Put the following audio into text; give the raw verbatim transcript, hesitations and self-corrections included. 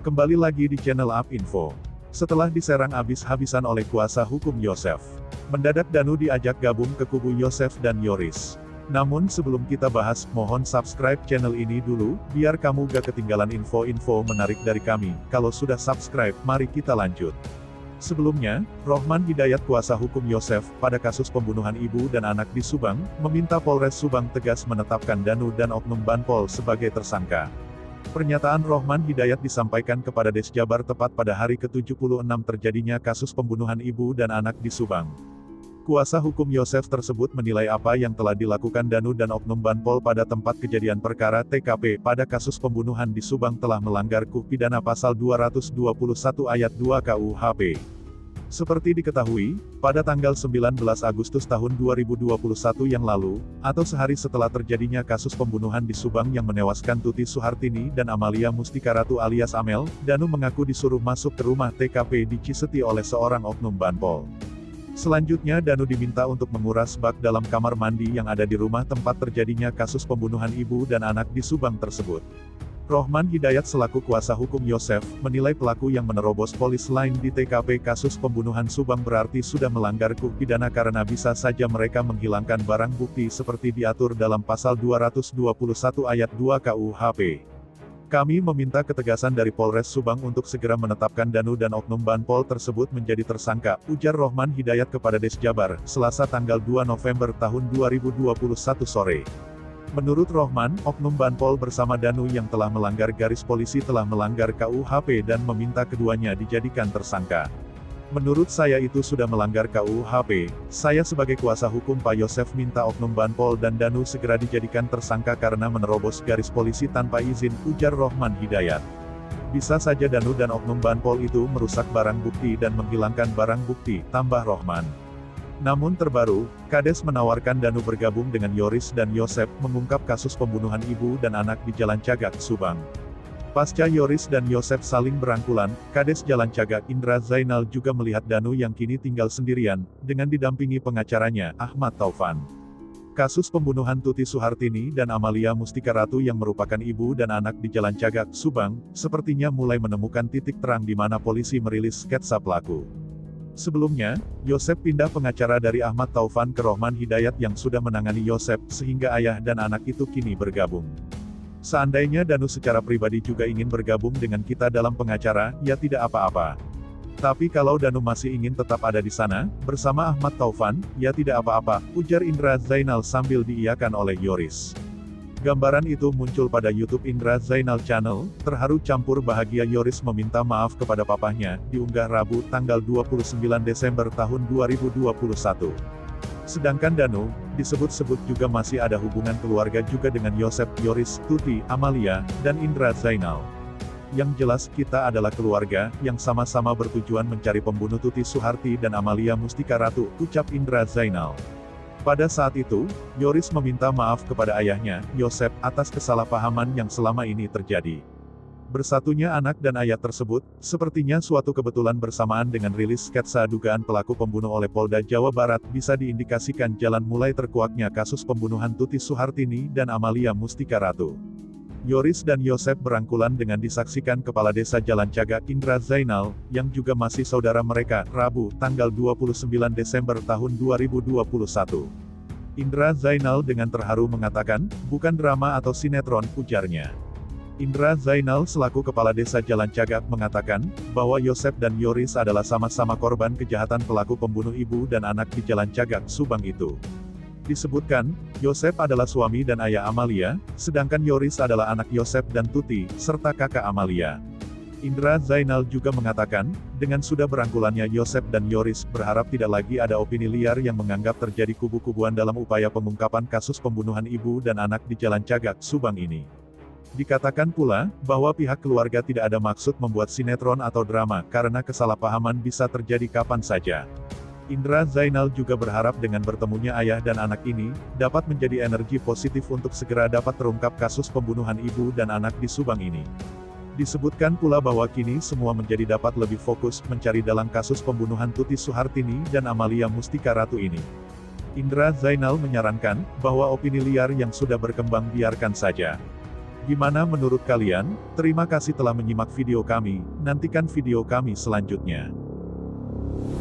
Kembali lagi di channel Up Info. Setelah diserang habis-habisan oleh kuasa hukum Yosef, mendadak Danu diajak gabung ke kubu Yosef dan Yoris. Namun sebelum kita bahas, mohon subscribe channel ini dulu, biar kamu gak ketinggalan info-info menarik dari kami. Kalau sudah subscribe, mari kita lanjut. Sebelumnya, Rohman Hidayat kuasa hukum Yosef, pada kasus pembunuhan ibu dan anak di Subang, meminta Polres Subang tegas menetapkan Danu dan Oknum Banpol sebagai tersangka. Pernyataan Rohman Hidayat disampaikan kepada Des Jabar tepat pada hari ke tujuh puluh enam terjadinya kasus pembunuhan ibu dan anak di Subang. Kuasa hukum Yosef tersebut menilai apa yang telah dilakukan Danu dan Oknum Banpol pada tempat kejadian perkara T K P pada kasus pembunuhan di Subang telah melanggar K U H pidana pasal dua ratus dua puluh satu ayat dua K U H P. Seperti diketahui, pada tanggal sembilan belas Agustus tahun dua ribu dua puluh satu yang lalu, atau sehari setelah terjadinya kasus pembunuhan di Subang yang menewaskan Tuti Suhartini dan Amalia Mustika Ratu alias Amel, Danu mengaku disuruh masuk ke rumah T K P di Ciseti oleh seorang oknum Banpol. Selanjutnya Danu diminta untuk menguras bak dalam kamar mandi yang ada di rumah tempat terjadinya kasus pembunuhan ibu dan anak di Subang tersebut. Rohman Hidayat selaku kuasa hukum Yosef, menilai pelaku yang menerobos polis lain di T K P kasus pembunuhan Subang berarti sudah melanggar K U H pidana karena bisa saja mereka menghilangkan barang bukti seperti diatur dalam pasal dua ratus dua puluh satu ayat dua K U H P. Kami meminta ketegasan dari Polres Subang untuk segera menetapkan Danu dan Oknum Banpol tersebut menjadi tersangka, ujar Rohman Hidayat kepada Des Jabar, Selasa tanggal dua November tahun dua ribu dua puluh satu sore. Menurut Rohman, Oknum Banpol bersama Danu yang telah melanggar garis polisi telah melanggar K U H P dan meminta keduanya dijadikan tersangka. Menurut saya itu sudah melanggar K U H P, saya sebagai kuasa hukum Pak Yosef minta Oknum Banpol dan Danu segera dijadikan tersangka karena menerobos garis polisi tanpa izin, ujar Rohman Hidayat. Bisa saja Danu dan Oknum Banpol itu merusak barang bukti dan menghilangkan barang bukti, tambah Rohman. Namun terbaru, Kades menawarkan Danu bergabung dengan Yoris dan Yosef mengungkap kasus pembunuhan ibu dan anak di Jalan Cagak, Subang. Pasca Yoris dan Yosef saling berangkulan, Kades Jalan Cagak Indra Zainal juga melihat Danu yang kini tinggal sendirian, dengan didampingi pengacaranya, Ahmad Taufan. Kasus pembunuhan Tuti Suhartini dan Amalia Mustika Ratu yang merupakan ibu dan anak di Jalan Cagak, Subang, sepertinya mulai menemukan titik terang di mana polisi merilis sketsa pelaku. Sebelumnya, Yosef pindah pengacara dari Ahmad Taufan ke Rohman Hidayat yang sudah menangani Yosef, sehingga ayah dan anak itu kini bergabung. Seandainya Danu secara pribadi juga ingin bergabung dengan kita dalam pengacara, ya tidak apa-apa. Tapi kalau Danu masih ingin tetap ada di sana, bersama Ahmad Taufan, ya tidak apa-apa, ujar Indra Zainal sambil diiyakan oleh Yoris. Gambaran itu muncul pada YouTube Indra Zainal Channel, terharu campur bahagia Yoris meminta maaf kepada papahnya, diunggah Rabu, tanggal dua puluh sembilan Desember tahun dua ribu dua puluh satu. Sedangkan Danu, disebut-sebut juga masih ada hubungan keluarga juga dengan Yosef, Yoris, Tuti, Amalia, dan Indra Zainal. Yang jelas kita adalah keluarga, yang sama-sama bertujuan mencari pembunuh Tuti Suharti dan Amalia Mustika Ratu, ucap Indra Zainal. Pada saat itu, Yoris meminta maaf kepada ayahnya, Yosef, atas kesalahpahaman yang selama ini terjadi. Bersatunya anak dan ayah tersebut, sepertinya suatu kebetulan bersamaan dengan rilis sketsa dugaan pelaku pembunuh oleh Polda Jawa Barat, bisa diindikasikan jalan mulai terkuaknya kasus pembunuhan Tuti Suhartini dan Amalia Mustika Ratu. Yoris dan Yosef berangkulan dengan disaksikan Kepala Desa Jalan Cagak Indra Zainal, yang juga masih saudara mereka, Rabu, tanggal dua puluh sembilan Desember tahun dua ribu dua puluh satu. Indra Zainal dengan terharu mengatakan, bukan drama atau sinetron, ujarnya. Indra Zainal selaku Kepala Desa Jalan Cagak mengatakan, bahwa Yosef dan Yoris adalah sama-sama korban kejahatan pelaku pembunuh ibu dan anak di Jalan Cagak, Subang itu. Disebutkan, Yosef adalah suami dan ayah Amalia, sedangkan Yoris adalah anak Yosef dan Tuti, serta kakak Amalia. Indra Zainal juga mengatakan, dengan sudah berangkulannya Yosef dan Yoris, berharap tidak lagi ada opini liar yang menganggap terjadi kubu-kubuan dalam upaya pengungkapan kasus pembunuhan ibu dan anak di Jalan Cagak, Subang ini. Dikatakan pula, bahwa pihak keluarga tidak ada maksud membuat sinetron atau drama, karena kesalahpahaman bisa terjadi kapan saja. Indra Zainal juga berharap dengan bertemunya ayah dan anak ini, dapat menjadi energi positif untuk segera dapat terungkap kasus pembunuhan ibu dan anak di Subang ini. Disebutkan pula bahwa kini semua menjadi dapat lebih fokus mencari dalang kasus pembunuhan Tuti Suhartini dan Amalia Mustika Ratu ini. Indra Zainal menyarankan, bahwa opini liar yang sudah berkembang biarkan saja. Gimana menurut kalian? Terima kasih telah menyimak video kami, nantikan video kami selanjutnya.